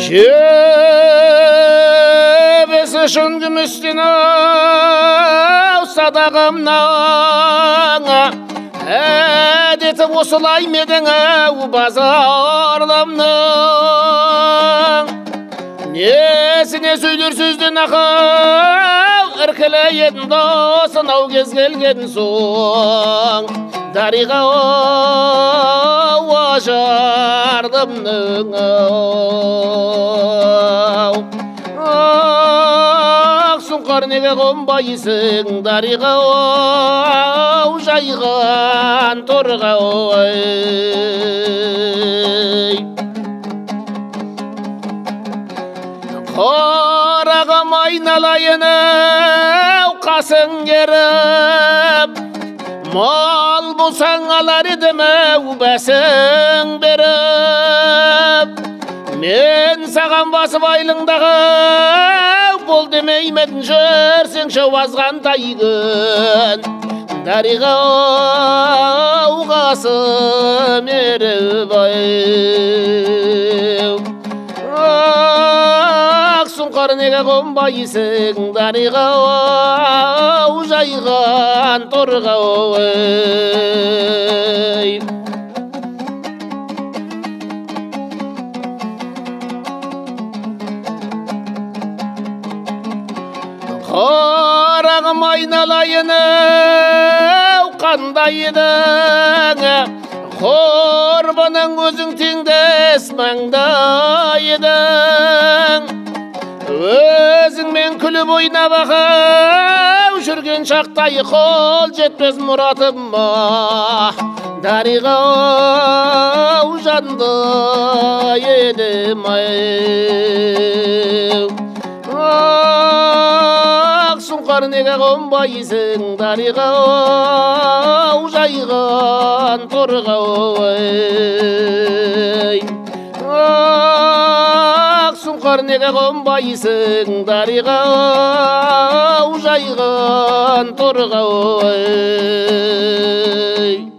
Жебесі шын күмістен ау садағымнан әдеті осылай медің ау базарлымның несіне сөйлер сөзден ақыл іркілейін досын ау кез келген соң дариға ау ажардымның ау ақ сұңқар неге қонбайсың дариға ау жайған торға ой қарағым айналайын ау қасың керіп мал болсаң алар едім ау бәсің беріп мен саған басып айлыңдағы бол демеймін жүрсеңші азған тайгын дариға ау қасым еріп ақ сұңқар неге қонбайсың дариға ау жайған торға ой қарағым айналайын ау қандай едің құрбының өзің теңдес маңдай едің өзіңмен күліп ойнап ау жүрген шақтай қол жетпес мұратыма дариға ау жанды едім ақ сұңқар неге қонбайсың дариға ау жайған торға ой ақ сұңқар неге қонбайсың дариға ау жайған торға ой